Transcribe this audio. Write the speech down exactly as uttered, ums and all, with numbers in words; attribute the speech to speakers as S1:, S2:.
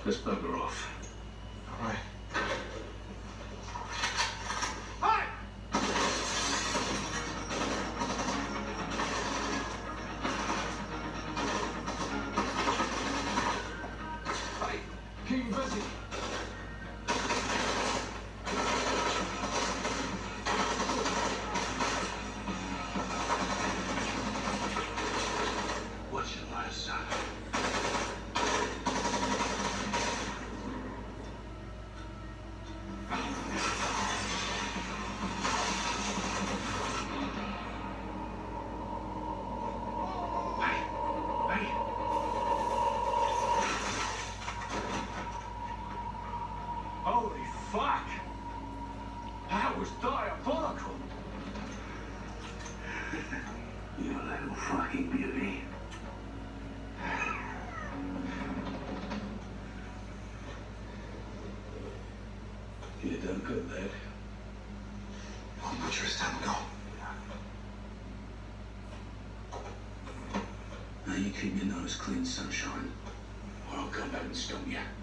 S1: Let's bugger off.
S2: All right.
S1: Keep busy. What's your last son? Hey, hey. Holy fuck! That was diabolical! You little fucking beauty. You done good, lad.
S2: How much is time ago?
S1: Now you keep your nose clean, sunshine, or I'll come back and stone you.